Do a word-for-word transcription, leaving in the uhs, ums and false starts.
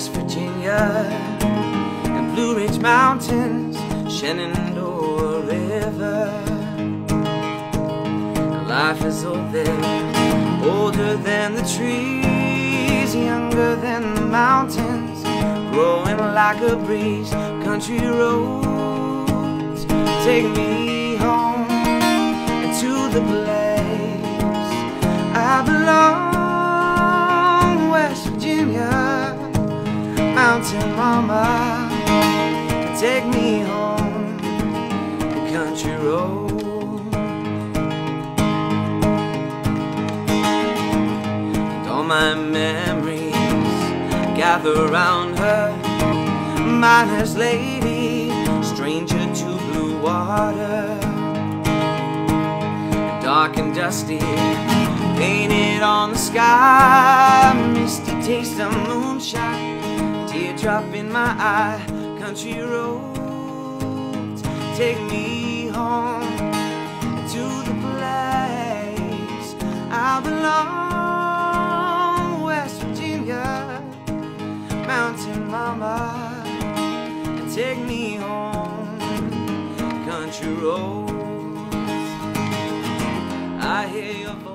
West Virginia and Blue Ridge Mountains, Shenandoah River. Life is old there, older than the trees, younger than the mountains, growing like a breeze. Country roads take me home to the place I belong. West Virginia, mountain mama, take me home, country road. And all my memories gather around her, miner's lady, stranger to blue water. Dark and dusty, painted on the sky, misty taste of moonshine, teardrop in my eye. Country roads take me home to the place I belong. West Virginia, mountain mama, take me home, country roads. I hear your voice.